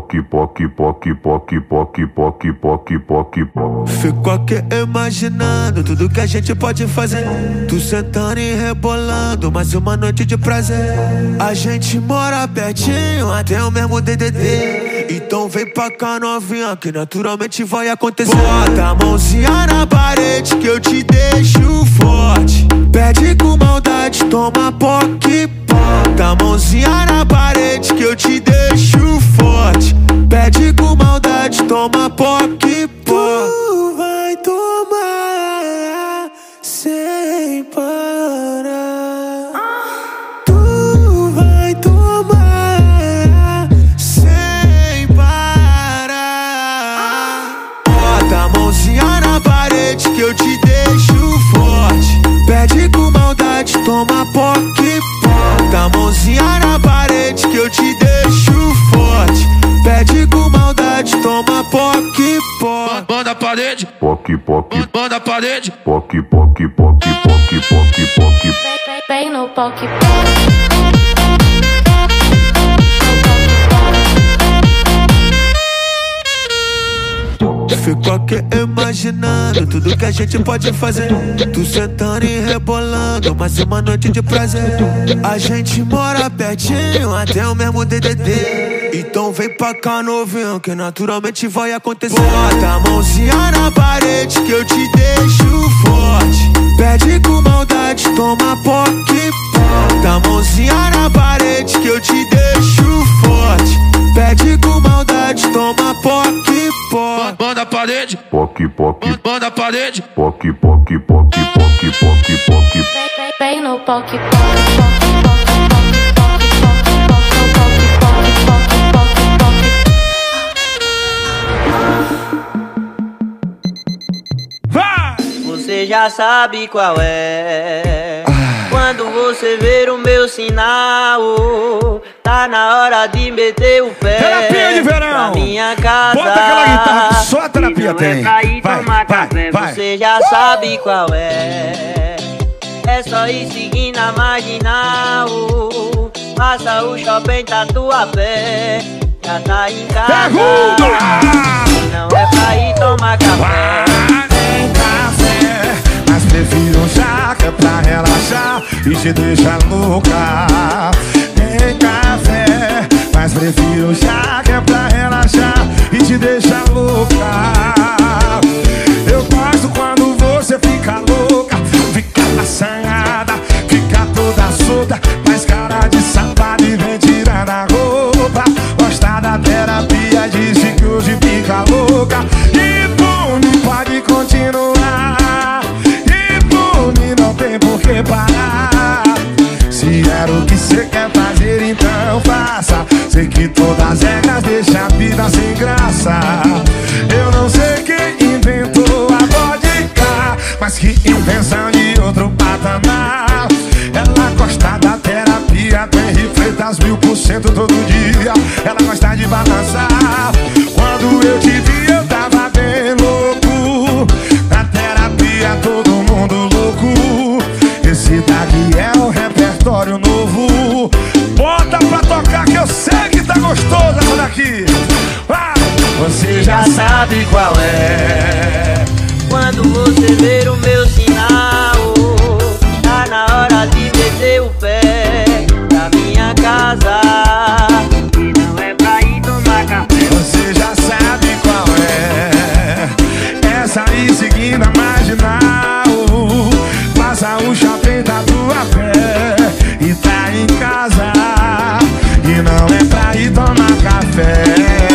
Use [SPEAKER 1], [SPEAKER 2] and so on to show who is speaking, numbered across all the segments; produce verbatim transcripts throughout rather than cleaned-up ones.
[SPEAKER 1] Poque, poque, poque, poque, poque, poque, poque, poque, poque.
[SPEAKER 2] Fico aqui imaginando tudo que a gente pode fazer. Tu sentando e rebolando, mais uma noite de prazer. A gente mora pertinho, até o mesmo D D D. Então vem pra cá novinha, que naturalmente vai acontecer. Bota a mãozinha na parede que eu te deixo forte. Pede com maldade, toma poque, bota a mãozinha na parede que eu te deixo forte. Pede com maldade, toma poque, pó. Tu vai tomar sem parar. Tu vai tomar sem parar. Bota a mãozinha na parede que eu te deixo forte. Pede com maldade, toma poque, bota a mãozinha na parede que eu te deixo forte. Pede com maldade, toma poque, pó.
[SPEAKER 3] Banda parede,
[SPEAKER 1] Poque, poque,
[SPEAKER 3] banda parede.
[SPEAKER 1] poque, poque, poque, poque, poque, poque.
[SPEAKER 4] Vem no poque,
[SPEAKER 2] Fico aqui imaginando tudo que a gente pode fazer. Tu sentando e rebolando, mais uma noite de prazer. A gente mora pertinho, até o mesmo D D D. Então vem pra cá novinho, que naturalmente vai acontecer. Bota a mãozinha na parede que eu te deixo forte. Pede com maldade, toma poque, bota a mãozinha na parede que eu te deixo forte. Pede com maldade, toma poque, pó.
[SPEAKER 3] Banda parede,
[SPEAKER 1] Poque, poque,
[SPEAKER 3] banda parede.
[SPEAKER 1] poque, poque, poque, poque, poque, poque.
[SPEAKER 4] vem no poque,
[SPEAKER 5] Você já sabe qual é. Quando você ver o meu sinal, tá na hora de meter o pé.
[SPEAKER 6] Terapia de verão.
[SPEAKER 5] Pra minha casa.
[SPEAKER 6] Bota aquela guitarra que só a terapia
[SPEAKER 5] não
[SPEAKER 6] tem.
[SPEAKER 5] É pra ir
[SPEAKER 6] Vai,
[SPEAKER 5] tomar
[SPEAKER 6] vai,
[SPEAKER 5] café.
[SPEAKER 6] vai.
[SPEAKER 5] Você já uh! sabe qual é. É só ir seguindo a marginal. Passa o shopping Tatuapé. Já tá em casa.
[SPEAKER 6] Pergunta!
[SPEAKER 5] Não é pra ir tomar café.
[SPEAKER 6] Tem café, mas prefiro um chá que é pra relaxar e te deixar louca. Tem café, mas prefiro um chá que é pra relaxar e te deixar louca. Eu gosto quando você fica louca, fica assanhada, fica toda solta, faz cara de safada e vem tirando a roupa. Gosta da terapia, disse que hoje fica louca. E por mim pode continuar, e por mim não tem por que parar. Se era o que cê quer fazer, então faça. Sei que todas as regras deixam a vida sem graça. Eu não sei quem inventou a vodka, mas que invenção de outro patamar. Ela gosta da terapia, tem Freitas mil por cento todo dia. Ela gosta de balançar. Quando eu te vi eu tava bem louco. Na terapia todo mundo louco. Esse daqui é o repertório novo. Bota pra tocar que eu sei que tá gostoso essa daqui. Ah, você já sabe qual é.
[SPEAKER 5] Quando você ver o meu sinal, tá na hora de meter o pé. Da minha casa, e não é pra ir tomar café.
[SPEAKER 6] Você já sabe qual é. Essa aí seguindo a marginal. Passa o shopping Tatuapé e tá em casa. E não é pra ir tomar café.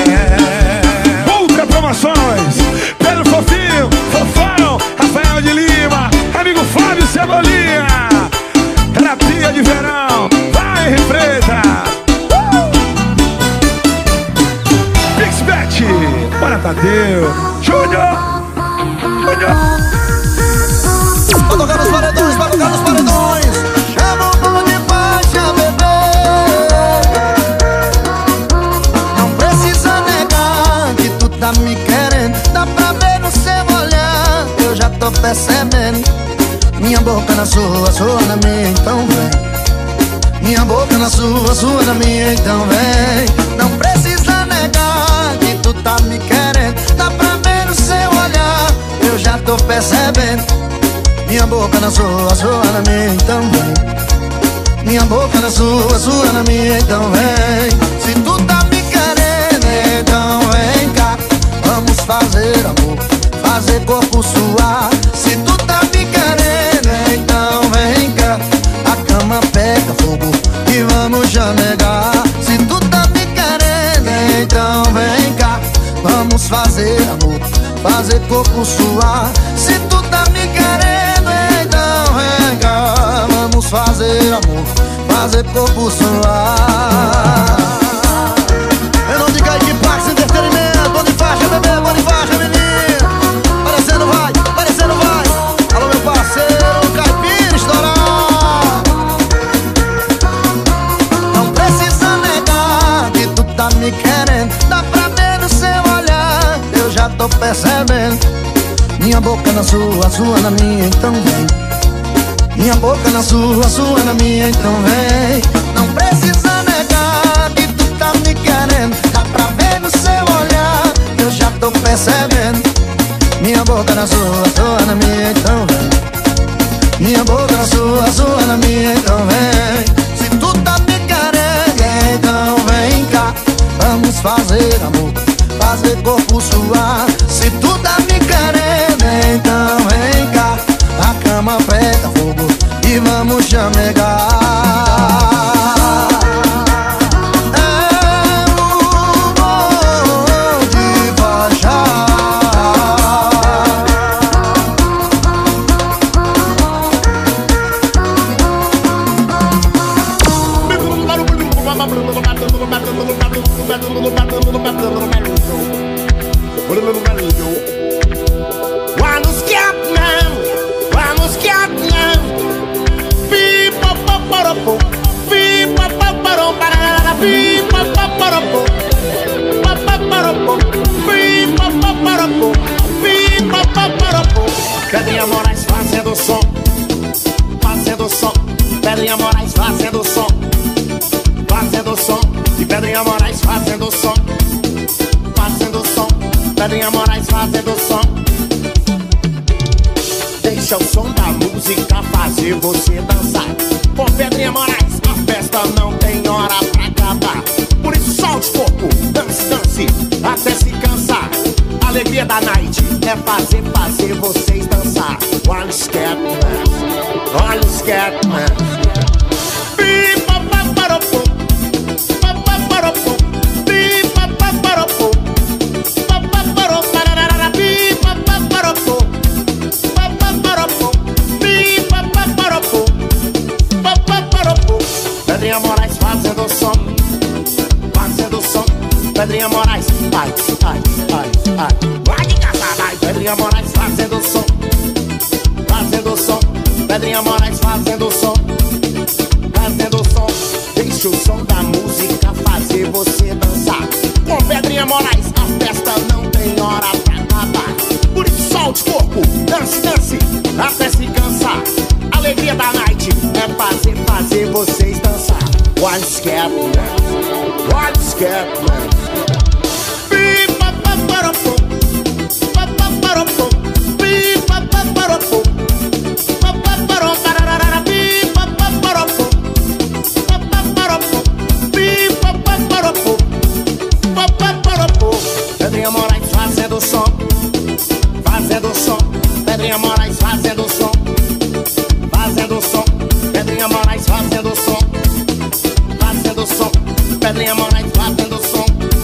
[SPEAKER 6] Ultra Promoções, Pedro Fofinho, Fofão, Rafael de Lima, amigo Fábio Cebolinha. Terapia de verão, vai refreta. Pixbet, bora Tadeu, Júnior, Júnior.
[SPEAKER 7] Vai tocar nos paredões, vai tocar nos paredões. Chama o bom de baixa, bebê. Não precisa negar que tu tá me querendo. Dá pra ver no seu olhar, eu já tô percebendo. Minha boca na sua, sua na minha, então vem. Minha boca na sua, sua na minha, então vem. Não precisa negar Minha boca na sua, sua na minha, então vem. Minha boca na sua, sua na minha, então vem. Se tu tá me querendo, então vem cá. Vamos fazer amor, fazer corpo suar. Se tu tá me querendo, então vem cá. A cama pega fogo e vamos chamegar. Se tu tá me querendo, então vem cá. Vamos fazer amor, fazer corpo suar. Se tu tá me querendo, então vem cá. Vamos fazer amor, fazer corpo suar. Eu não digo aí que Pax Entretenimento. Bom de faixa, bebê, bom de faixa, menino. Parecendo vai, parecendo vai. Alô, meu parceiro, Caipira estourar. Não precisa negar que tu tá me querendo. Dá pra ver no seu olhar, eu já tô percebendo. Minha boca na sua, sua na minha, então vem. Minha boca na sua, sua na minha, então vem. Não precisa negar que tu tá me querendo. Dá pra ver no seu olhar, eu já tô percebendo. Minha boca na sua, sua na minha, então vem. Minha boca na sua, sua na minha, então vem. Se tu tá me querendo, então vem cá. Vamos fazer amor, fazer corpo suar. Se tu tá me querendo, então vem cá. A cama pega fogo e vamos chamegar. É o bom de faixa.
[SPEAKER 6] Vamos Catman, vamos Catman. Pipa paparopo, pipa paparopo, pipa paparopo, paparopo, pipa paparopo, pipa paparopo. Pedrinha Moraes fazendo som, fazendo som. Pedrinha Moraes fazendo som, fazendo som. E Pedrinha Moraes fazendo som, fazendo som. Pedrinha Moraes fazendo som. Deixa o som da música fazer você dançar. Com Pedrinha Moraes, a festa não tem hora pra acabar. Por isso solte o corpo, dance, dance, até se cansar. A alegria da night é fazer, fazer vocês dançar. One step man, one step man. Pipa paparopo, paparopo, pipa paparopo, paparopo, pipa paparopo, paparopo, pipa paparopo, paparopo. Pedrinha Moraes fazendo som, fazendo som. Pedrinha Moraes, ai, ai, ai, ai. Vai de casa, vai. Pedrinha Moraes fazendo som, fazendo som. Pedrinha Moraes fazendo som, fazendo som. Deixa o som da música fazer você dançar. Com Pedrinha Moraes, a festa não tem hora pra acabar. Por isso solte o corpo, dance, dance, até se cansar. A alegria da night é fazer, fazer vocês dançar. One step man, one step man. Pipa paparopo, paparopo, pipa paparopo, paparopo, pipa paparopo, paparopo, pipa paparopo, paparopo. Pedrinha Moraes fazendo som, fazendo som. Pedrinha Moraes fazendo som, fazendo som. Pedrinha Moraes fazendo som, fazendo som. Pedrinha Moraes fazendo som.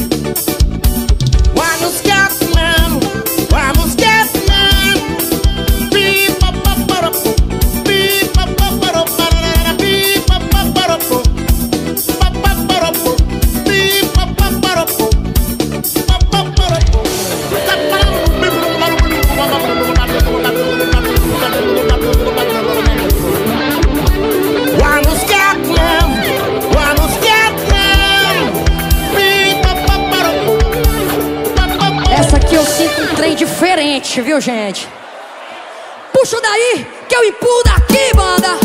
[SPEAKER 6] Vamos Catman, vamos Catman. Pipa paparopo, pipa paparopo, pipa paparopo, paparopo, pipa paparopo, paparopo. Vamos Catman, vamos Catman. Pipa paparopo.
[SPEAKER 8] Essa aqui eu sinto um trem diferente, viu, gente? Puxa daí, que eu empurro daqui, banda!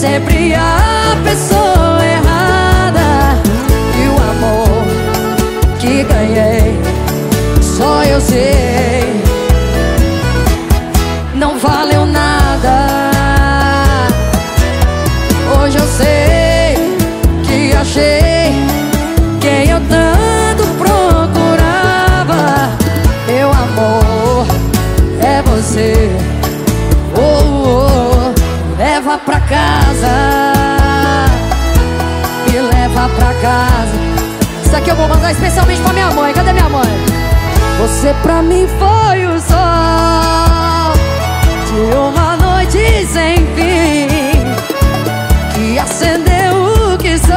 [SPEAKER 8] sempre a pessoa errada. E o amor que ganhei, só eu sei, não valeu nada. Hoje eu sei que achei quem eu tanto procurava. Meu amor, é você. Oh, oh, me leva pra casa, me leva pra casa. Isso aqui eu vou mandar especialmente pra minha mãe. Cadê minha mãe? Você pra mim foi o sol de uma noite sem fim, que acendeu o que sou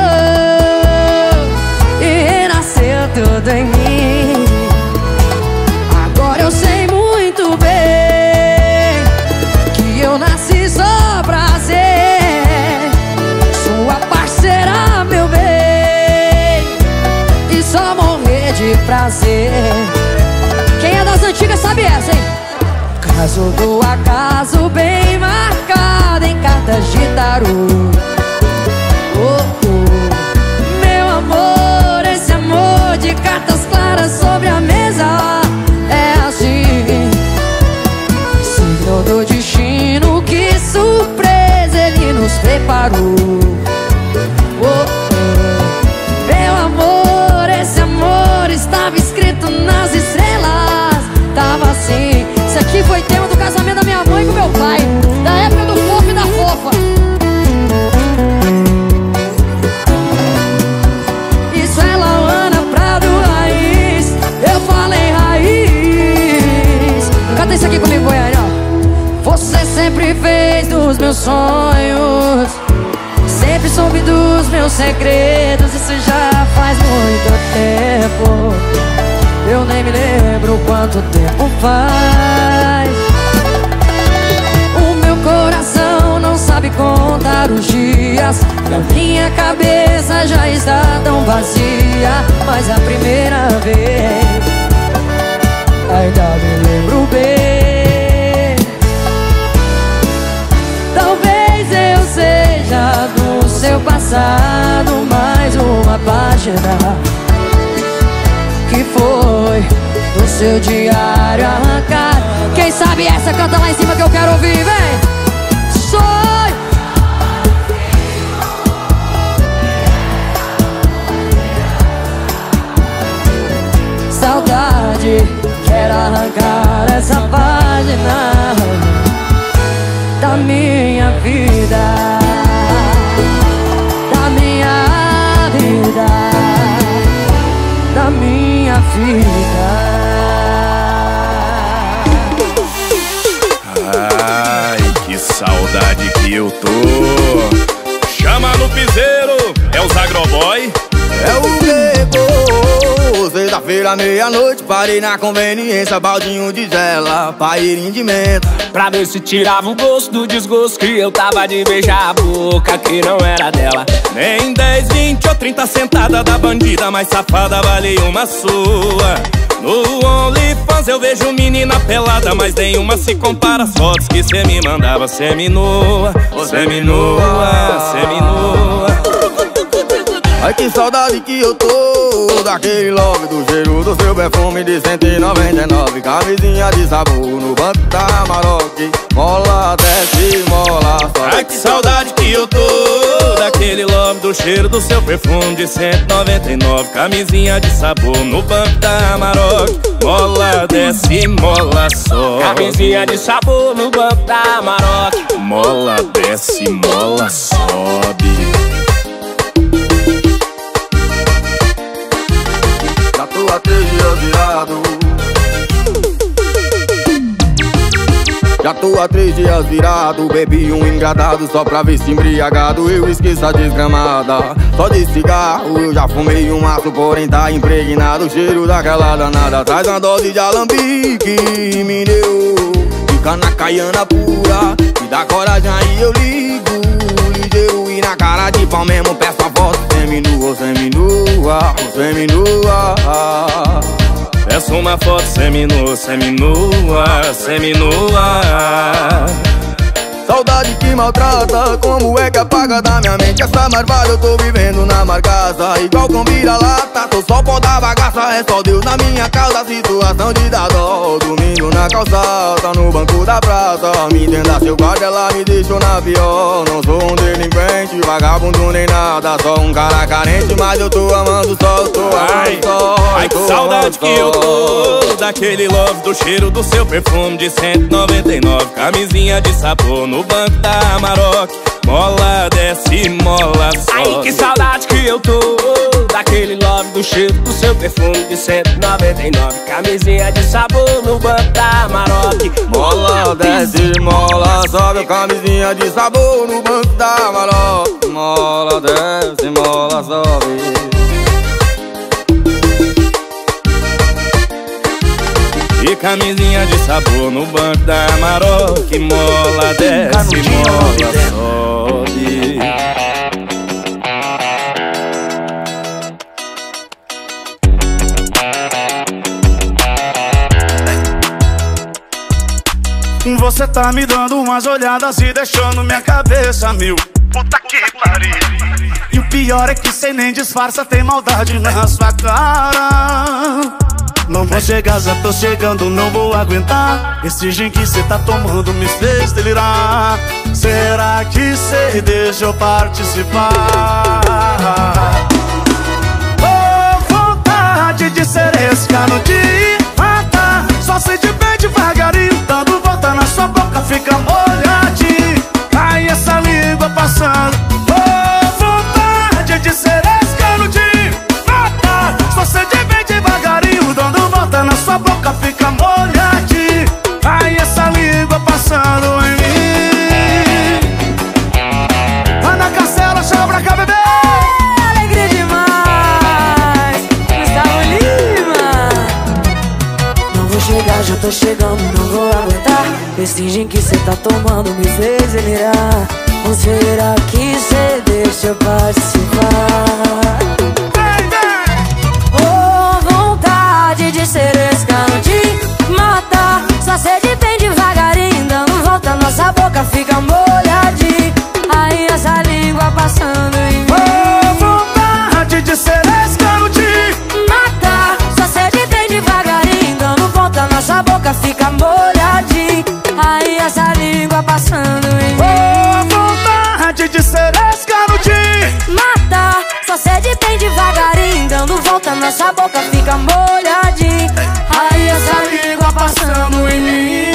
[SPEAKER 8] e renasceu tudo em mim. Agora eu sei muito bem que eu nasci só pra ser sua parceira, meu bem, e só morrer de prazer. Quem é das antigas sabe essa, hein? Caso do acaso bem marcado em cartas de tarô. Oh, oh. Meu amor, esse amor de cartas claras sobre a mesa é assim, signo do destino, que surpresa ele nos preparou. Oh, oh. Meu amor, esse amor estava escrito nas estrelas, tava assim. Isso aqui foi tema do casamento da minha mãe com meu pai, da época do fofo e da fofa. Isso é Lauana Prado Raiz, eu falei raiz. Canta isso aqui comigo, Goiânia. Você sempre fez dos meus sonhos, sempre soube dos meus segredos. Isso já faz muito tempo, eu nem me lembro quanto tempo faz. O meu coração não sabe contar os dias, e a minha cabeça já está tão vazia. Mas a primeira vez ainda me lembro bem. Talvez eu seja do seu passado mais uma página que foi do seu diário arrancar. Quem sabe essa canta lá em cima que eu quero ouvir, vem! Sonho! Saudade, quero arrancar essa página da minha vida, da minha vida, da minha vida.
[SPEAKER 6] Ai, que saudade que eu tô. Chama no piseiro, é o Zagroboy.
[SPEAKER 9] É o Bebo. Sexta-feira, meia-noite, parei na conveniência, baldinho de gela, pairinho de menta,
[SPEAKER 10] pra ver se tirava o gosto do desgosto que eu tava de beijar a boca que não era dela.
[SPEAKER 6] Nem dez, vinte ou trinta sentada da bandida mais safada vale uma sua. No OnlyFans eu vejo menina pelada, mas nenhuma se compara às fotos que cê me mandava. Semi-nua, semi-nua, semi-nua.
[SPEAKER 9] Ai, que saudade que eu tô daquele love, do cheiro do seu perfume de cento e noventa e nove. Camisinha de sabor no banco da Amarok, mola, desce, mola, sobe.
[SPEAKER 6] Ai, que saudade que eu tô daquele love, do cheiro do seu perfume de cento e noventa e nove. Camisinha de sabor no banco da Amarok, mola, desce, mola, sobe.
[SPEAKER 10] Camisinha de sabor no banco da Amarok,
[SPEAKER 6] mola, desce, mola, sobe.
[SPEAKER 9] Já tô há três dias virado, já tô há três dias virado. Bebi um engradado só pra ver se embriagado eu esqueço a desgramada. Só de cigarro eu já fumei um maço, porém tá impregnado o cheiro daquela danada. Traz uma dose de alambique, me deu, fica na caiana pura, me dá coragem aí eu ligo, ligeiro e na cara de pau mesmo peço a foto. Seminua, seminua, seminua.
[SPEAKER 6] Peço uma foto seminua, seminua, seminua.
[SPEAKER 9] Só Saudade que maltrata, como é que apaga da minha mente? Essa marvada eu tô vivendo na marcaça, igual com vira-lata. Tô só pó da bagaça, é só Deus na minha causa. Situação de dar dó, domingo na calçada, no banco da praça. Me entenda, seu guarda, ela me deixou na pior. Não sou um delinquente, vagabundo nem nada, só um cara carente, mas eu tô amando só, eu tô amando só.
[SPEAKER 10] Ai, que saudade que eu tô daquele love, do cheiro do seu perfume de cento e noventa e nove. Camisinha de sabor no banco da Amarok, mola desce, mola sobe. Ai, que saudade que eu tô daquele love, do cheiro do seu perfume de cento e noventa e nove. Camisinha de sabor no banco da Amarok,
[SPEAKER 9] mola desce, mola sobe. Camisinha de sabor no banco da Amarok, mola desce, mola sobe.
[SPEAKER 10] E camisinha de sabor no banco da Amarok, mola desce, mola sobe.
[SPEAKER 6] Você tá me dando umas olhadas e deixando minha cabeça mil. Puta que pariu. E o pior é que cê nem disfarça, tem maldade na sua cara. Não vou chegar, já tô chegando, não vou aguentar. Esse gin que cê tá tomando me fez delirar. Será que cê deixa eu participar? Oh, vontade de ser esse cano de matar. Só sei de bem devagarinho, dando volta na sua boca, fica molhadinho. Ai, essa língua passando. Oh, vontade de ser esse cano de matar. Só sei de bem devagarinho, dando volta na sua boca, fica molhadinho. Ai, essa língua passando em mim. Ana Castela, chama pra cá, bebê.
[SPEAKER 8] Alegria demais, Gustavo Lima. Não vou chegar, já tô chegando, não vou aguentar. Esse gin que cê tá tomando me fez delirar. Ou será que cê deixa eu participar? De ser esse cano de matar. Só cede bem devagarinho, dando volta, nossa boca fica molhadinha. Aí essa língua passando em mim.
[SPEAKER 6] Oh, vontade de ser esse cano de
[SPEAKER 8] matar. Só cede bem devagarinho, dando volta, nossa boca fica molhadinha. Aí essa língua passando em mim.
[SPEAKER 6] Oh, vontade de ser esse cano de
[SPEAKER 8] matar. Só cede bem devagarinho, dando volta, nossa boca fica molhadinha. Aí essa língua passando em mim.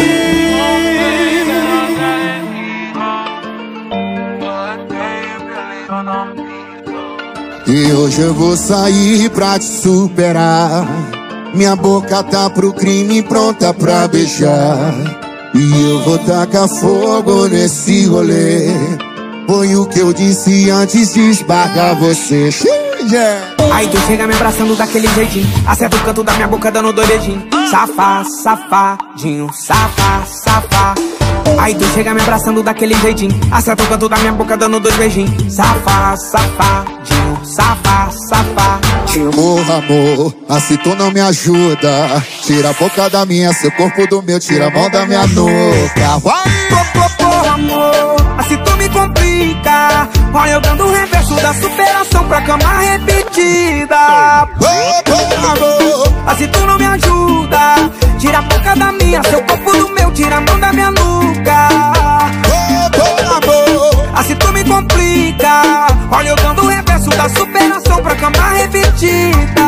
[SPEAKER 11] E hoje eu vou sair pra te superar. Minha boca tá pro crime, pronta pra beijar. E eu vou tacar fogo nesse rolê. Foi o que eu disse antes de esbarrar você. Yeah.
[SPEAKER 12] Aí tu chega me abraçando daquele jeitinho, acerta o canto da minha boca dando dois beijinhos. Safá, safadinho, safá, safá. Aí tu chega me abraçando daquele jeitinho, acerta o canto da minha boca dando dois beijinhos. Safá, safadinho, safá, safadinho.
[SPEAKER 11] Porra, amor, assim tu não me ajuda. Tira a boca da minha, seu corpo do meu, tira a mão da minha nuca.
[SPEAKER 12] Porra, amor, assim tu me complica. Olha eu dando o reverso da superação pra cama repetida.
[SPEAKER 11] Porra, amor,
[SPEAKER 12] assim tu não me ajuda. Tira a boca da minha, seu corpo do meu, tira a mão da minha nuca.
[SPEAKER 11] Porra, amor,
[SPEAKER 12] assim tu me complica. Olha eu dando o reverso da superação pra cama repetida.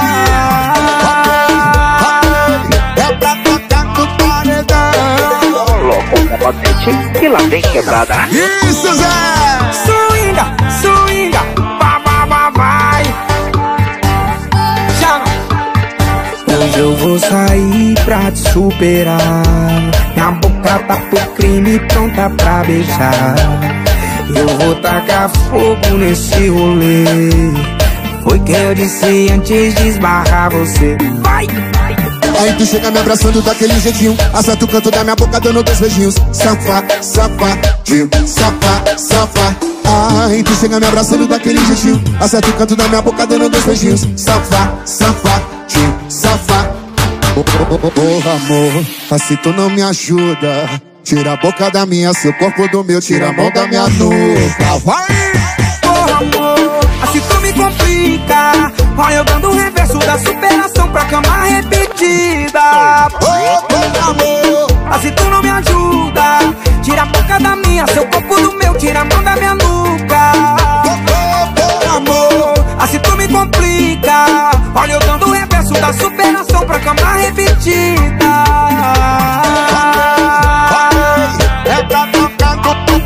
[SPEAKER 11] É pra tocar no paredão.
[SPEAKER 13] Louco, combatente, que lá vem quebrada.
[SPEAKER 11] Isso, Zé!
[SPEAKER 12] Swinga, swinga, vai, vai, vai, vai. Chama. Hoje eu vou sair pra te superar. Minha boca tá pro crime, pronta pra beijar. Eu vou tacar fogo nesse rolê. Foi que eu disse antes de esbarrar você. Vai!
[SPEAKER 11] Aí tu chega me abraçando daquele jeitinho, acerta o canto da minha boca dando dois beijinhos. Safá, safadinho, safá, safá. Aí tu chega me abraçando daquele jeitinho, acerta o canto da minha boca dando dois beijinhos. Safá, safadinho, safá. Oh, oh, oh, oh, amor, assim tu não me ajuda. Tira a boca da minha, seu corpo do meu, tira a mão da minha nuca. Vai!
[SPEAKER 12] Oh amor, assim tu me complica. Vai eu dando o reverso da superação pra cama repetida.
[SPEAKER 11] Oh, oh amor,
[SPEAKER 12] assim tu não me ajuda. Tira a boca da minha, seu corpo do meu, tira a mão da minha nuca.
[SPEAKER 11] oh, oh amor,
[SPEAKER 12] assim tu me complica. Olha eu dando o reverso da superação pra cama repetida.
[SPEAKER 11] é pra tocar no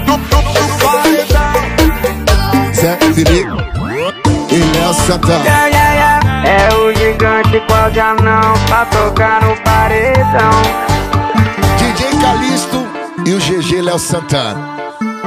[SPEAKER 11] Zé Felipe e Léo Santana.
[SPEAKER 12] Yeah, yeah, yeah.
[SPEAKER 5] É o gigante quase anão pra tocar no paredão.
[SPEAKER 6] D J Calixto e o G G Léo Santana.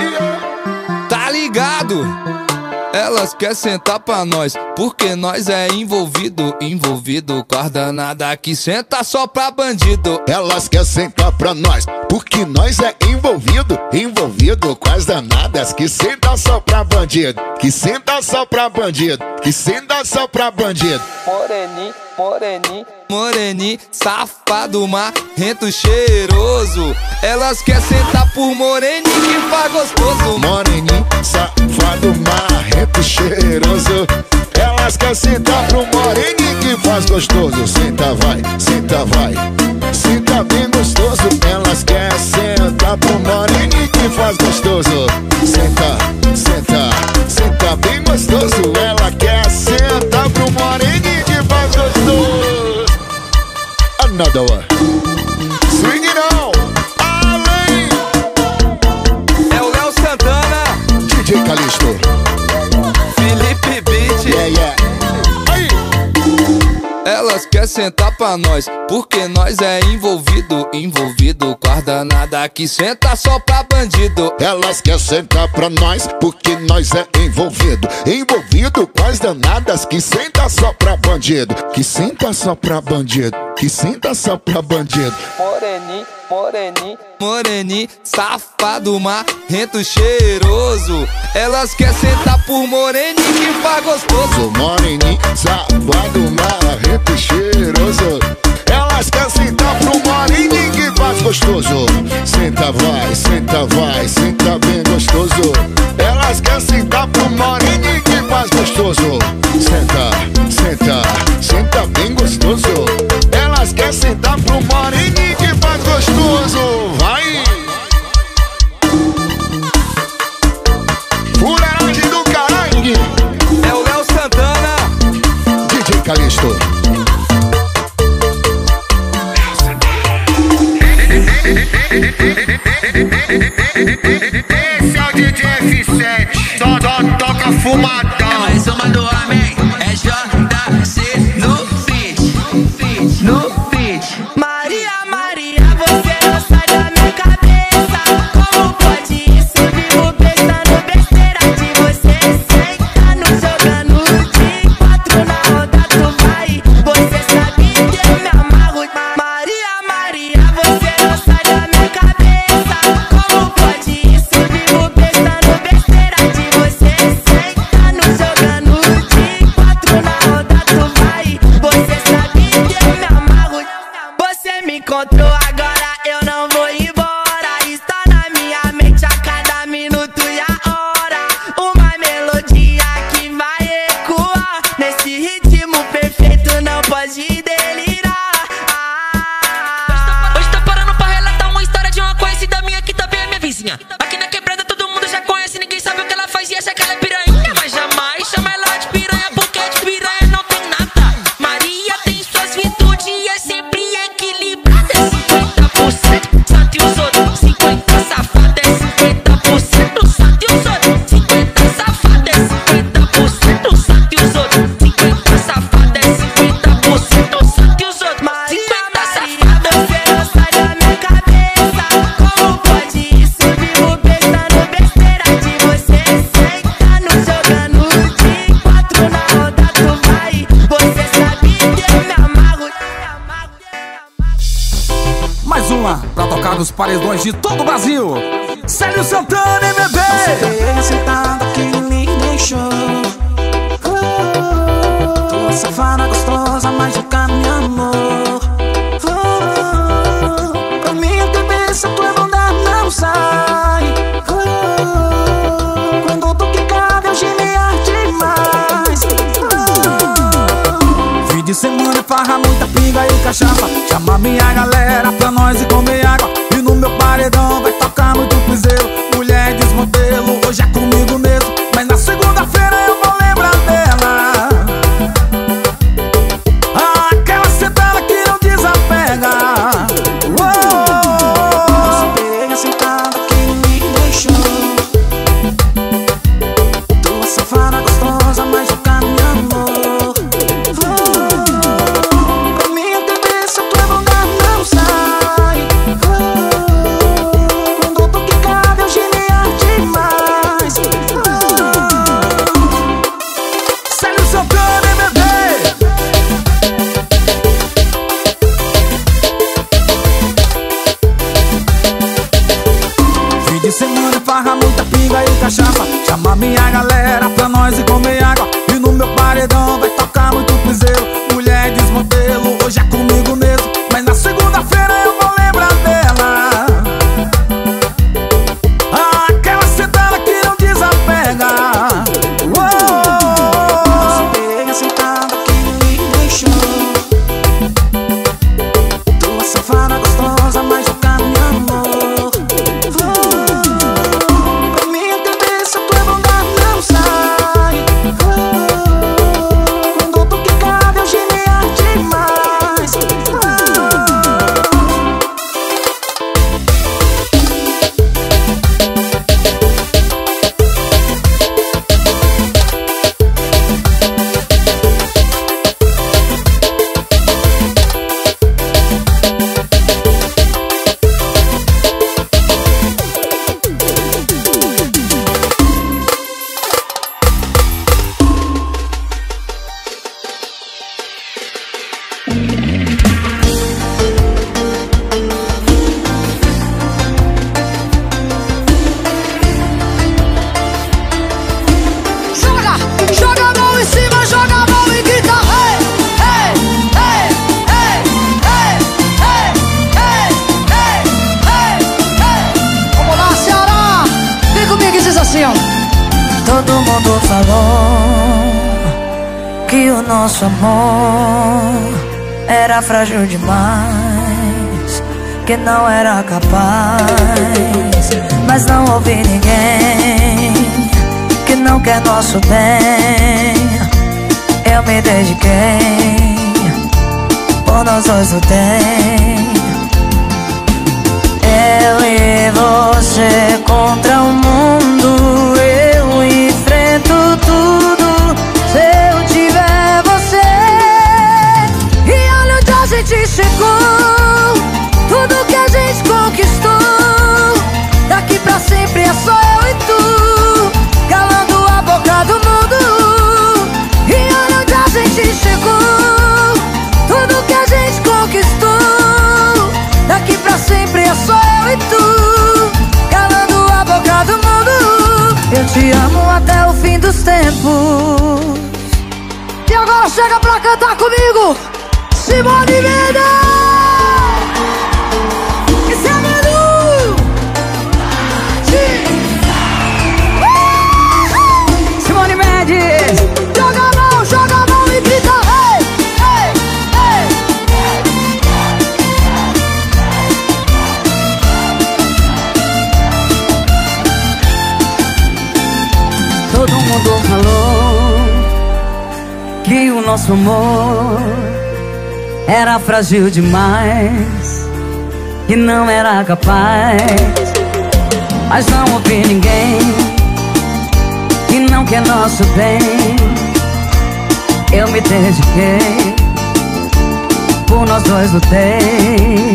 [SPEAKER 14] Tá ligado? Elas querem sentar pra nós, porque nós é envolvido, envolvido com as danadas que senta só pra bandido.
[SPEAKER 6] Elas querem sentar pra nós, porque nós é envolvido, envolvido com as danadas que senta só pra bandido, que senta só pra bandido, que senta só pra bandido.
[SPEAKER 14] Moreni, moreni, moreni, safado, marrento, cheiroso. Elas querem sentar por moreni que faz gostoso.
[SPEAKER 6] Moreni, safado, marrento, cheiroso. Elas querem sentar pro moreni que faz gostoso. Senta vai, senta vai, senta bem gostoso. Elas querem sentar pro moreni que faz gostoso. Senta, senta, senta bem gostoso. Ela quer sentar pro moreni que faz gostoso. Another one. Swing it on. Além.
[SPEAKER 14] É o Léo Santana,
[SPEAKER 6] D J Calixto,
[SPEAKER 14] Felipe Beat.
[SPEAKER 6] yeah, yeah. Aí.
[SPEAKER 14] Elas querem sentar pra nós, porque nós é envolvido, envolvido com as danadas que senta só pra bandido.
[SPEAKER 6] Elas querem sentar pra nós, porque nós é envolvido, envolvido com as danadas que senta só pra bandido, que senta só pra bandido, que senta só pra bandido.
[SPEAKER 14] Moreni, moreni, moreni, safado, marrento, cheiroso. Elas querem sentar por moreni que faz gostoso.
[SPEAKER 6] Moreni, safado, marrento, cheiroso. Elas querem sentar pro moreni que faz gostoso. Senta vai, senta vai, senta bem gostoso. Elas querem sentar pro moreni que faz gostoso. Senta, senta, senta bem gostoso. Elas querem sentar pro moreni que faz gostoso. Vai! Fuleiragem do caralho.
[SPEAKER 14] É o Léo Santana,
[SPEAKER 6] D J Calixto.
[SPEAKER 15] Esse é o D J F sete, só, só toca fumadão. É mais uma do homem, é J C no beat, no beat.
[SPEAKER 8] Maria, Maria, você não sai da minha cabeça. Como pode isso? Vivo pensando besteira de você. Sentando, jogando de quatro na roda, tu vai. Você sabe que eu me amarro. Maria, Maria, você não sai da minha cabeça. Como pode isso? Vivo pensando besteira de você. Sentando, jogando de quatro na roda, tu vai. Você sabe que eu me amarro. Você me encontrou agora, eu não vou embora. Está na minha mente a cada minuto e a hora. Uma melodia que vai ecoar. Nesse ritmo perfeito não pode delirar.
[SPEAKER 16] Hoje tá parando pra relatar uma história de uma conhecida minha que também é minha vizinha. Aqui na quebrada todo mundo já conhece, ninguém sabe o que ela faz e essa é aquela piranha. Mas jamais chama ela de piranha, porque de piranha não tem nada. Maria tem suas virtudes e é sempre equilibrada. cinquenta por cento santo e os outros cinquenta safada. É cinquenta por cento santo e os outros cinquenta safada. É cinquenta por cento santo e os outros cinquenta safada. É cinquenta por cento santo e os outros cinquenta safada.
[SPEAKER 8] Você não sai da minha cabeça. Como pode isso? Vivo pensando besteira de você. Sentando, jogando de quatro na roda, tu vai. Você sabe que eu me amarro.
[SPEAKER 17] Mais uma pra tocar nos paredões de todo o Brasil. Célio Santana, M B.
[SPEAKER 12] Você sentado que me deixou. Tua safada gostosa, mas nunca me amou. Pra minha cabeça tu é bondade.
[SPEAKER 17] farra, muita pinga e cachaça. Chama minha galera pra nós ir comer água. E no meu paredão vai tocar muito piseiro. Mulher desmodelo, hoje é comigo mesmo. Mas na segunda-feira eu vou lembrar dela. Ah, aquela sentada que não desapega. Você pega sentada que me deixou. Tua safada gostosa, mas o caminho amor. Pra minha cabeça tua lugar não sai. Quando tu que cabe eu genial demais. Célio Santana, M B. Fim de semana, farra, muita pinga e cachaça. Chama minha galera pra nós ir comer água. E no meu paredão vai tocar muito piseiro. Mulher desmodelo, hoje é comigo mesmo. Mas na segunda-feira eu vou lembrar dela. Ah, aquela sentada que não desapega. Você pega sentada que me deixou. Tua safada gostosa, mas o caminho amor. Pra minha cabeça tua lugar não sai. Quando tu que cabe eu genial demais. Joga, joga a mão em cima, joga a mão e grita. Hey, hey, hey, hey, hey, hey, hey, hey, hey, hey. Vamos lá, Ceará. Vem comigo e diz assim, ó.
[SPEAKER 8] Todo mundo falou que o nosso amor era frágil demais, que não era capaz. Mas não ouvi ninguém que não quer nosso bem. Eu me dediquei, por nós dois lutei. Eu e você contra o mundo. Eu enfrento tudo se eu tiver você. E olha onde a gente chegou, tudo que a gente conquistou. Daqui pra sempre é só eu e tu, calando a boca do mundo. E olha onde a gente chegou, tudo que a gente conquistou. Daqui pra sempre é só eu e tu, calando a boca do mundo. Eu te amo até o fim dos tempos. E agora chega pra cantar comigo, Simone Mendes. Esse é Manu. Simone Mendes. Joga a mão, joga a mão e grita. Hey, hey, hey. Todo mundo falou que o nosso amor era frágil demais, que não era capaz. Mas não ouvi ninguém que não quer nosso bem. Eu me dediquei, por nós dois lutei.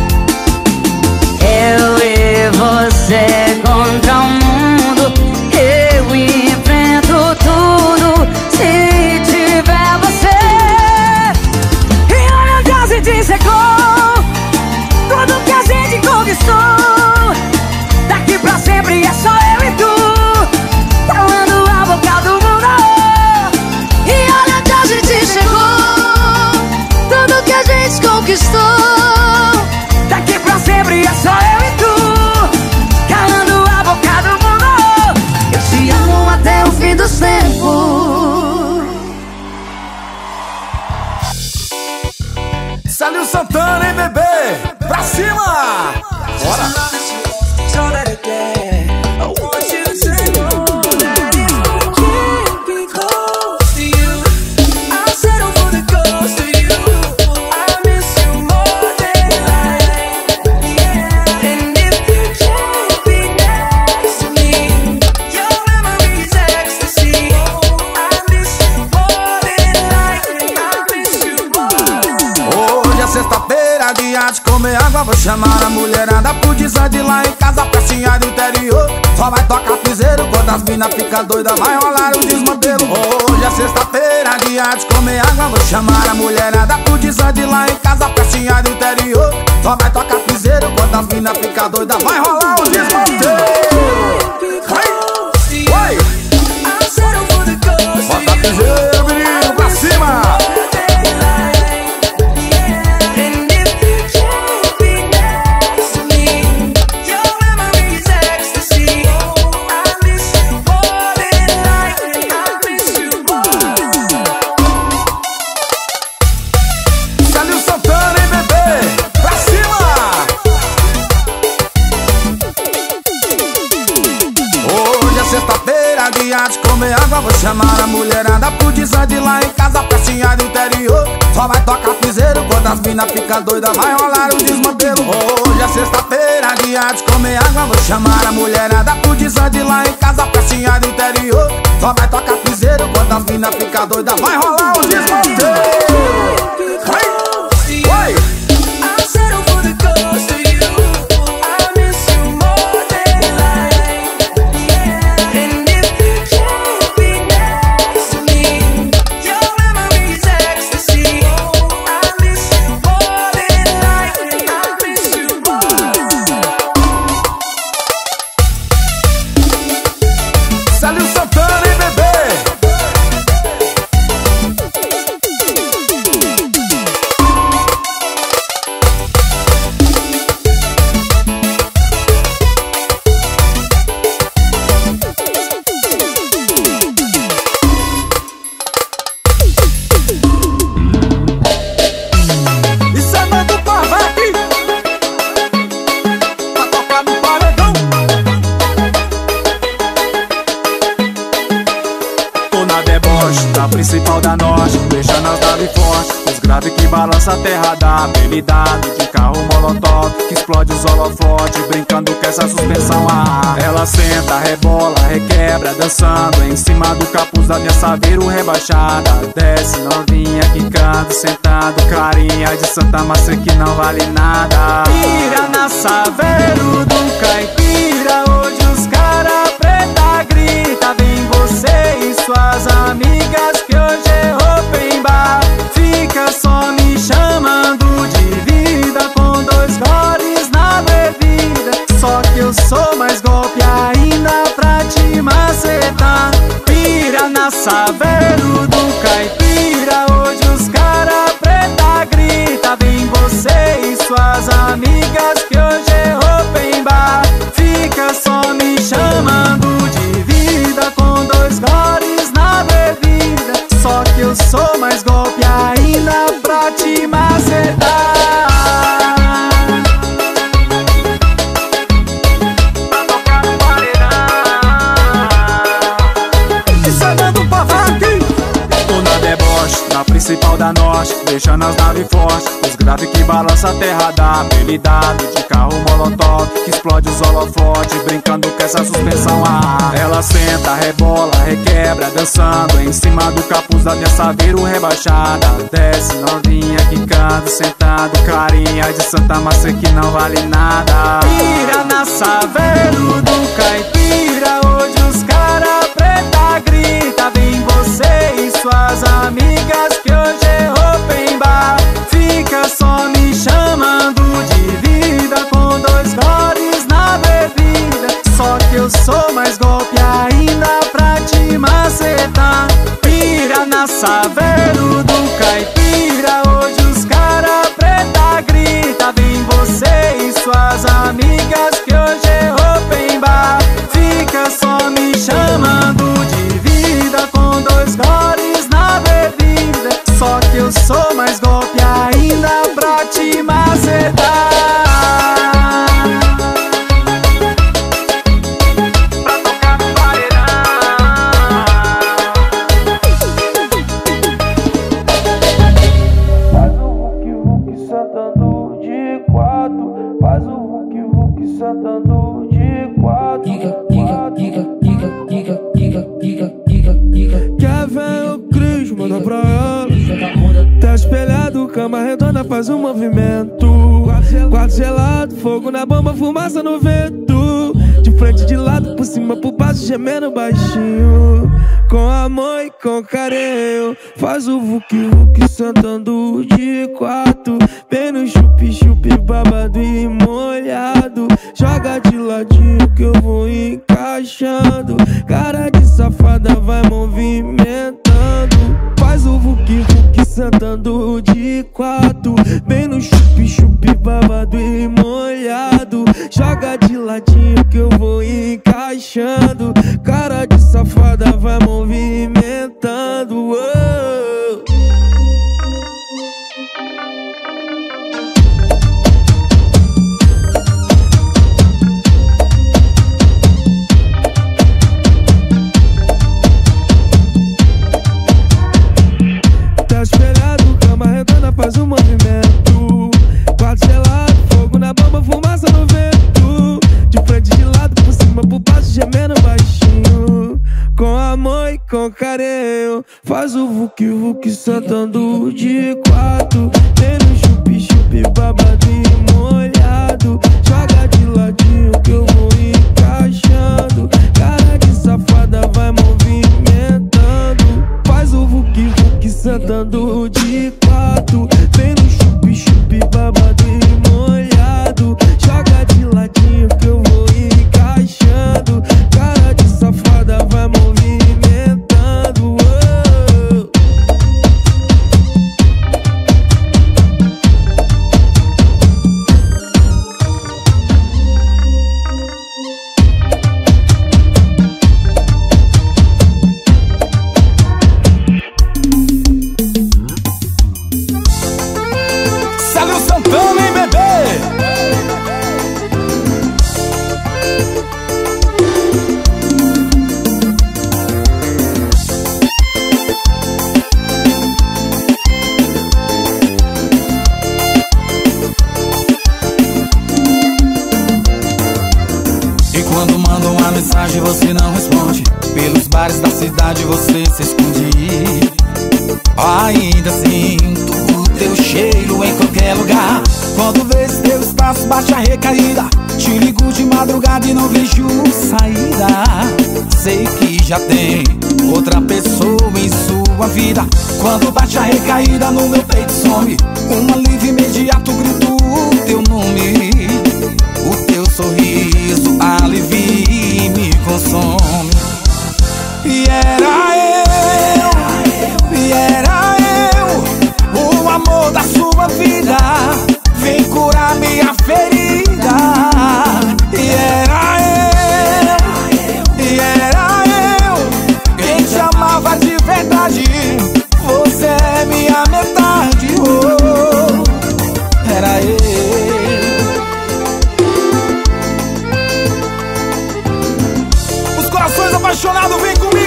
[SPEAKER 8] Eu e você contra o mundo. Eu enfrento tudo se tiver você. E olha onde a gente chegou, tudo que a gente conquistou. Daqui pra sempre é só eu e tu, calando a boca do mundo. E olha onde a gente chegou, tudo que a gente conquistou. Daqui pra sempre é só eu e tu, calando a boca do mundo.
[SPEAKER 12] água, vou chamar a mulherada pro desande lá em casa, pracinha do interior. Só vai tocar piseiro quando as mina fica doida, vai rolar o desmantelo. Hoje é sexta-feira, dia de comer água, vou chamar a mulherada pro desande lá em casa, pracinha do interior. Só vai tocar piseiro quando as mina fica doida, vai rolar o desmantelo. Oi! Bota piseiro, menino, pra cima! De comer água, vou chamar a mulherada pro desande lá em casa, pracinha do interior. Só vai tocar piseiro quando as mina fica doida, vai rolar o desmantelo. Hoje é sexta-feira, dia de comer água, vou chamar a mulherada pro desande lá em casa, pracinha do interior. Só vai tocar piseiro quando as mina fica doida, vai rolar o desmantelo. Oi! Principal da norte, deixando as naves fortes. Os graves que balança a terra da habilidade de carro molotov, que explode os holofotes, brincando com essa suspensão a ar. Ela senta, rebola, requebra, dançando em cima do capuz da minha Saveiro rebaixada. Desce novinha, quicando, sentado, carinha de Santa Massa que não vale nada. Pira na Saveiro do caipira, hoje os cara preta grita, vem você e suas amigas que hoje é open bar. Fica só me chamando de vida, com dois goles na bebida. Só que eu sou mais golpe ainda pra te macetar. Pira na Saveiro do caipira, hoje os cara preta grita, vem você e suas amigas que hoje é open bar. Fica só me chamando de vida, com dois goles na bebida. Só que eu sou mais golpe ainda pra te macetar. Pra tocar no paredão, e sabendo pra aqui. Tô na deboche, na principal da norte, deixando as naves fortes. Os graves que balança a terra da habilidade de carro molotov, que explode os holofotes, brincando com essa suspensão a ar. Ela senta, rebola, requebra, dançando em cima do capuz da minha Saveiro rebaixada. Desce novinha, quicando, sentado, carinha de Santa Massa que não vale nada. Pira na Saveiro do caipira, hoje os cara preta grita, vem você e suas amigas que hoje é open bar. Fica só me chamando de vida, com dois goles na bebida. Só que eu sou mais golpe ainda pra te macetar. Pira na Saveiro do caipira, hoje os cara preta grita, vem você e suas amigas que hoje é open bar. Fica só me chamando de vida, com dois goles na bebida. Só que eu sou mais golpe ainda pra te macetar. Pra tocar no paredão. Faz o Hulk Hulk sentando de quatro. Faz o Hulk Hulk sentando de quatro. Diga, diga, diga, diga, diga, diga, diga, diga, diga. Quer ver o Cris, manda pra ela. Tá espelhado, cama redonda, faz um movimento.
[SPEAKER 18] Quarto gelado, fogo na bomba, fumaça no vento. De frente, de lado, por cima, por baixo, gemendo baixinho. Com amor e com carinho, faz o vuki-vuki sentando de quatro. Bem no chupi-chupi, babado e molhado. Joga de ladinho que eu vou encaixando. Cara de safada vai movimentando. Faz o vuki-vuki sentando de quatro. Bem no chupi-chupi, babado e molhado. Joga de ladinho que eu vou encaixando. Cara de safada vai movimentando. Oh. Tá espelhado, cama redonda, faz um movimento. Quarto gelado, fogo na bomba, fumaça no vento. De frente, de lado, por cima, por baixo, gemendo baixinho. Com amor e com carinho, faz o vuki-vuki sentando de quatro. Tem no chupi-chupi, babado e molhado. Joga de ladinho que eu vou encaixando. Cara de safada vai movimentando. Faz o vuki-vuki sentando de quatro. Tem no chupi-chupi, babado e molhado. Joga de ladinho que eu vou encaixando. Cara de safada vai movimentando. Oh.
[SPEAKER 19] Sálvio Santana, hein, bebê? E quando mando uma mensagem você não responde. Pelos bares da cidade você se esconde. Ainda sinto o teu cheiro em qualquer lugar. Quando vejo teu espaço bate a recaída. Te ligo de madrugada e não vejo saída. Sei que já tem outra pessoa em sua vida. Quando bate a recaída no meu peito some um alívio imediato, grito o teu nome. O teu sorriso alivia e me consome. E era eu, e era eu, o amor da sua vida. Vem curar minha ferida. E era eu, e era eu, quem te amava de verdade. Você é minha metade. Oh, era eu. Os corações apaixonados, vem comigo.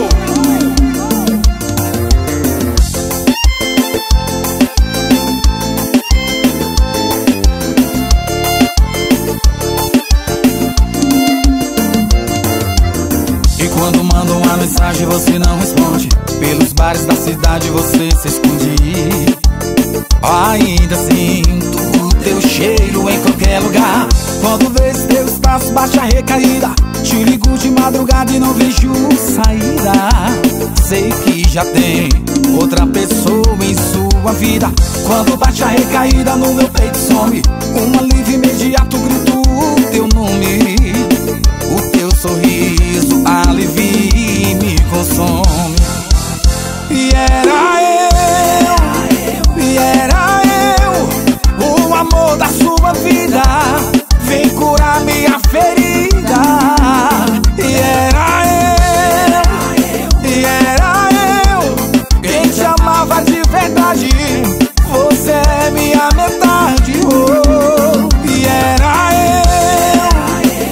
[SPEAKER 19] Quando mando uma mensagem você não responde. Pelos bares da cidade você se esconde. Ainda sinto o teu cheiro em qualquer lugar. Quando vejo teu espaço bate a recaída. Te ligo de madrugada e não vejo saída. Sei que já tem outra pessoa em sua vida. Quando bate a recaída no meu peito some um alívio imediato, grito o teu nome. O teu sorriso alivia e me consome. E era eu, e era eu, o amor da sua vida. Vem curar minha ferida. E era eu, e era eu, quem te amava de verdade. Você é minha metade. Oh, e era eu,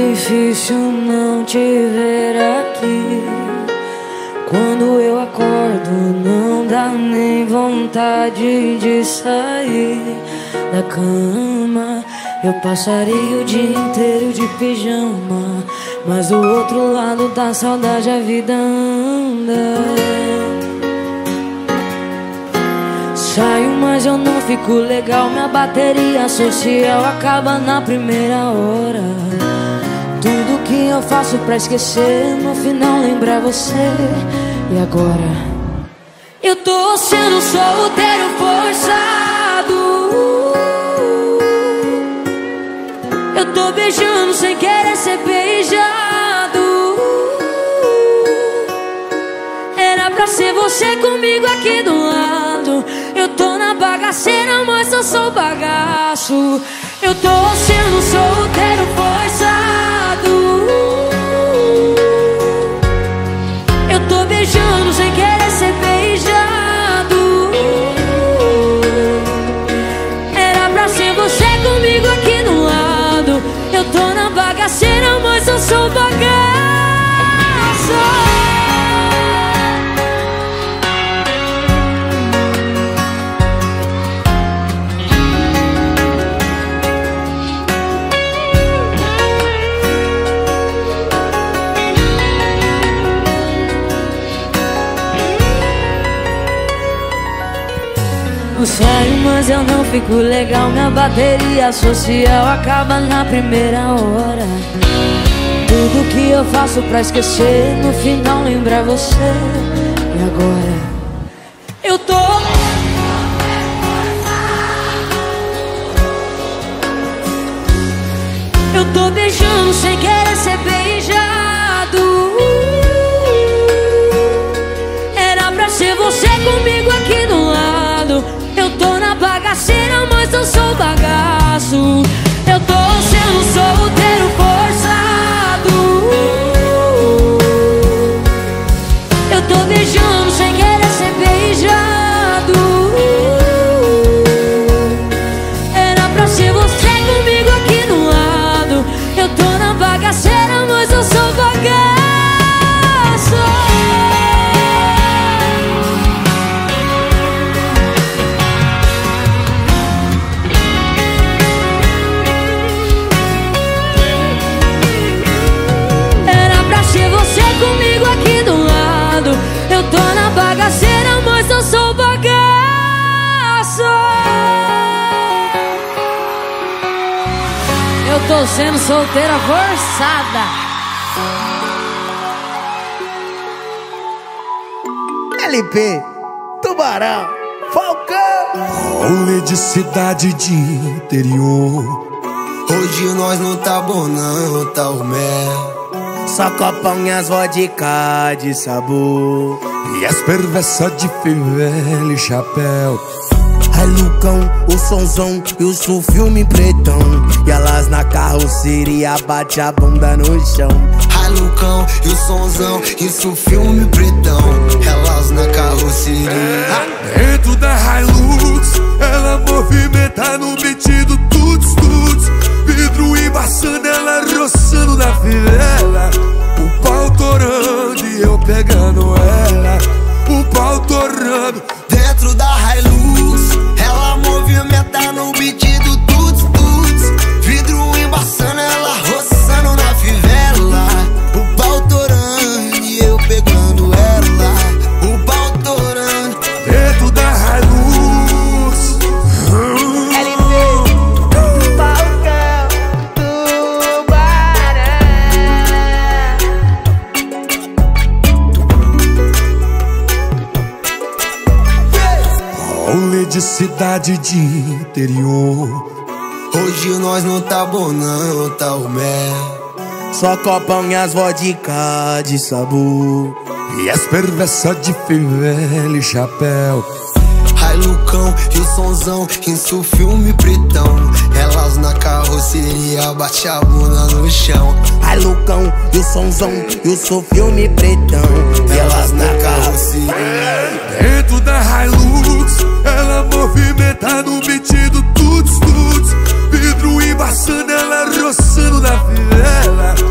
[SPEAKER 8] difícil não te ver aqui. Quando eu acordo não dá nem vontade de sair da cama. Eu passaria o dia inteiro de pijama, mas do outro lado da saudade a vida anda. Saio, mas eu não fico legal. Minha bateria social acaba na primeira hora. Tudo que eu faço pra esquecer, no final lembrar você. E agora? Eu tô sendo solteiro forçado. Eu tô beijando sem querer ser beijado. Era pra ser você comigo aqui do lado. Eu tô na bagaceira, mas eu sou bagaço. Eu tô sendo solteiro forçado. Eu tô beijando sem querer ser beijado. Era pra ser você comigo aqui do lado. Eu tô na bagaceira, mas eu sou bagaço. Eu saio, mas eu não fico legal. Minha bateria social acaba na primeira hora. Tudo que eu faço pra esquecer, no final lembrar você. E agora? Eu tô... Eu tô beijando sem querer ser beijado. Era pra ser você comigo aqui do lado. Eu tô na bagaceira, mas eu sou bagaço. Eu tô sendo solteiro forçado. Eu tô beijando sem querer ser beijado. Era pra ser você comigo aqui do lado. Eu tô na bagaceira, mas eu sou bagaço. Comigo aqui do lado. Eu tô na bagaceira, mas eu sou bagaço. Eu tô sendo solteira forçada.
[SPEAKER 20] L P, Tubarão, Falcão.
[SPEAKER 11] Rolê de cidade de interior.
[SPEAKER 21] Hoje nós não tá bom não, tá o mel.
[SPEAKER 20] Só copão e as vodka de sabor.
[SPEAKER 11] E as perversas de fivela e chapéu.
[SPEAKER 20] Ai Lucão, o sonzão e o sul filme pretão. E elas na carroceria bate a bunda no chão.
[SPEAKER 21] Ai Lucão e o sonzão, isso filme pretão. Elas na carroceria.
[SPEAKER 11] Dentro da Hilux, ela movimenta no beat do tuts tuts. Vidro embaçando, ela roçando na fivela. O pau torando e eu pegando ela. O pau torando.
[SPEAKER 21] Dentro da Hilux, ela movimenta no beat do tuts tuts. Vidro embaçando, ela roçando na fivela. O pau torando e eu pegando ela. O pau torando.
[SPEAKER 11] Dentro da Hilux.
[SPEAKER 21] L P, Falcão, Tubarão.
[SPEAKER 11] Rolê de cidade de interior.
[SPEAKER 21] Hoje nós não tá bom não, tá o mel.
[SPEAKER 20] Só copão e as vodka de sabor.
[SPEAKER 11] E as perversas de fivela e chapéu.
[SPEAKER 21] Ai Lucão e o sonzão, isso filme pretão. Elas na carroceria bate a bunda no chão.
[SPEAKER 20] Ai Lucão e o sonzão, e o seu filme pretão.
[SPEAKER 21] Elas na carroceria.
[SPEAKER 11] Dentro da Hilux, ela movimenta no beat do tuts tuts. Vidro embaçando, ela roçando na fivela.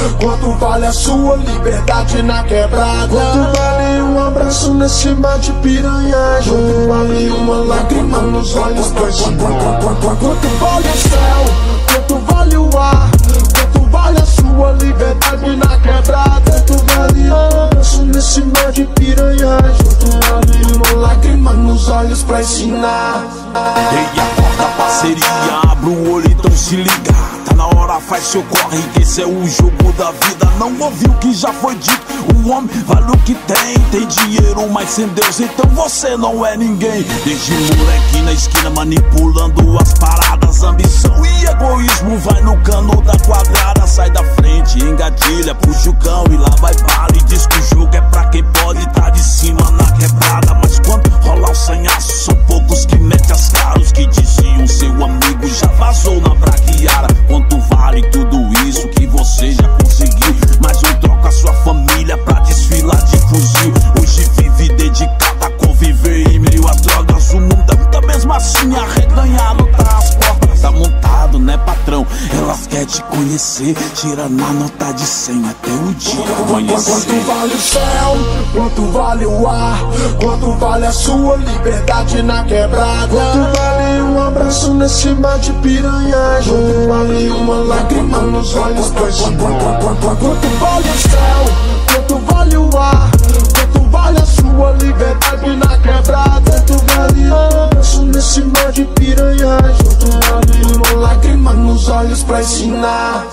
[SPEAKER 6] Quanto vale a sua liberdade na quebrada? Quanto vale um abraço nesse mar de piranhagem? Quanto vale uma lágrima nos olhos pra ensinar? Quanto vale o céu? Quanto vale o ar? Quanto vale a sua liberdade na quebrada? Quanto vale um abraço nesse mar de piranhagem? Quanto vale uma lágrima nos olhos pra ensinar?
[SPEAKER 2] Ei, acorda parceria, abre o olho então se liga. Tá na hora, faz seu corre, que esse é o jogo da vida. Não ouviu o que já foi dito, o homem vale o que tem. Tem dinheiro, mas sem Deus, então você não é ninguém. Desde moleque na esquina manipulando as paradas. Ambição e egoísmo vai no cano da quadrada. Sai da frente, engatilha, puxa o cão e lá vai bala. E diz que o jogo é pra quem pode tá de cima na quebrada. Mas quando rola o sanhaço, são poucos que metem as caras. Que diziam seu amigo já vazou na braquiara. Quanto vale tudo isso que você já conseguiu? Mas não troca a sua família pra desfilar de fuzil. Hoje vive dedicada a conviver em meio às drogas. O mundo é muita mesmo assim, arreganhar, lutar as portas. Tá montado, né patrão? Elas querem te conhecer, tira na nota de cem até o dia conhecer.
[SPEAKER 6] Quanto vale o céu? Quanto vale o ar? Quanto vale a sua liberdade na quebrada? Quanto vale um abraço nesse mar de piranhagem? Quanto vale uma lágrima nos olhos pra ensinar? Quanto vale o céu? Quanto vale o ar? Quanto vale a sua liberdade na quebrada? Quanto vale um abraço nesse mar de piranhagem? Quanto vale uma lágrima nos olhos pra ensinar?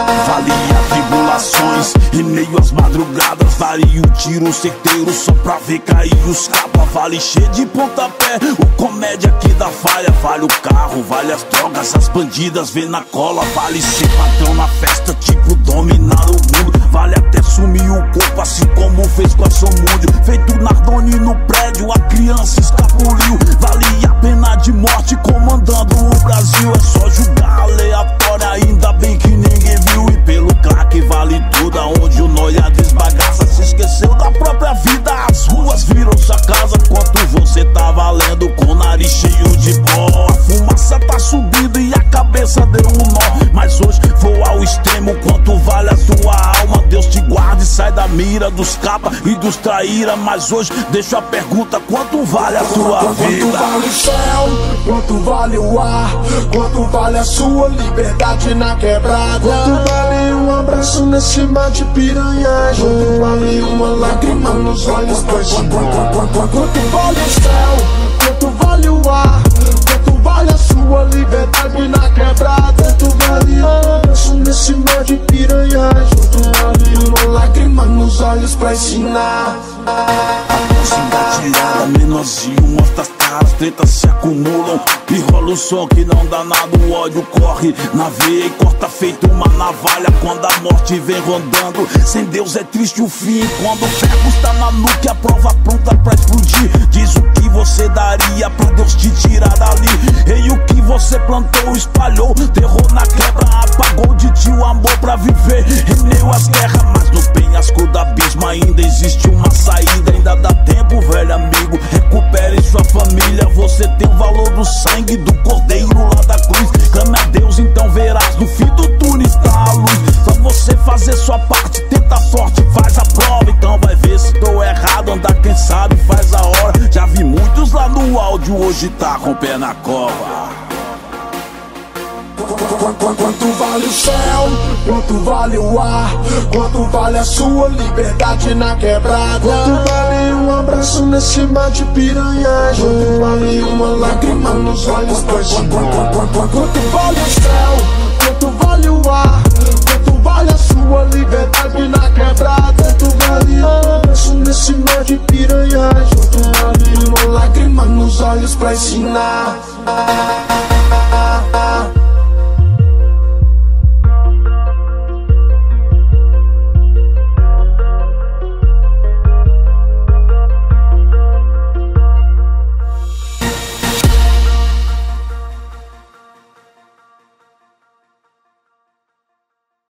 [SPEAKER 2] Valia tribulações em meio às madrugadas. Vale o tiro certeiro só pra ver cair os capas. Vale cheio de pontapé, o comédia que dá falha. Vale o carro, vale as drogas, as bandidas vê na cola. Vale ser patrão na festa, tipo dominar o mundo. Vale até sumir o corpo, assim como fez com a Somúdio. Feito Nardoni no prédio, a criança escapuliu. Vale a pena de morte comandando o Brasil. É só julgar aleatória, ainda bem que ninguém viu. E pelo crack vale tudo, aonde o noia desbagaça. Se esqueceu da própria vida, as ruas viram sua casa. Quanto você tá valendo com o nariz cheio de pó? A fumaça tá subindo e a cabeça deu um nó. Mas hoje vou ao extremo, quanto vale a sua alma? Deus te guarde, sai da mira dos capa e dos traíra. Mas hoje deixo a pergunta, quanto vale a tua vida?
[SPEAKER 6] Quanto vale o céu? Quanto vale o ar? Quanto vale a sua liberdade na quebrada? Quanto vale um abraço nesse mar de piranhagem? Quanto vale uma lágrima nos olhos pra ensinar? Quanto vale o céu? Quanto vale o ar? Quanto vale a sua liberdade na quebrada? Quanto vale um abraço nesse mar de piranhagem? Quanto vale uma lágrima nos olhos pra ensinar?
[SPEAKER 2] Se engatilhada, menorzinho, mostra as caras, tretas se acumulam e rola o som que não dá nada, o ódio corre na veia e corta feito uma navalha. Quando a morte vem rondando, sem Deus é triste o fim. Quando o ferro está na nuca, a prova pronta pra explodir. Diz o que você daria pra Deus te tirar dali. E o que você plantou, espalhou, terror na quebra, apagou de ti o amor pra viver em meio às guerras. Mas no penhasco do abismo ainda existe uma saída, ainda dá tempo, velho amigo, recupere sua família. Você tem o valor do sangue do cordeiro lá da cruz. Clame a Deus, então verás no fim do túnel está a luz. Só você fazer sua parte, tenta a sorte, faz a prova. Então vai ver se tô errado, andar quem sabe faz a hora. Já vi muitos lá no áudio, hoje tá com o pé na cova.
[SPEAKER 6] Quanto vale o céu? Quanto vale o ar? Quanto vale a sua liberdade na quebrada? Quanto vale um abraço nesse mar de piranhagem? Quanto vale uma lágrima nos olhos pra ensinar? Quanto vale o céu? Quanto vale o ar? Quanto vale a sua liberdade na quebrada? Quanto vale um abraço nesse mar de piranhagem? Quanto vale uma lágrima nos olhos pra ensinar?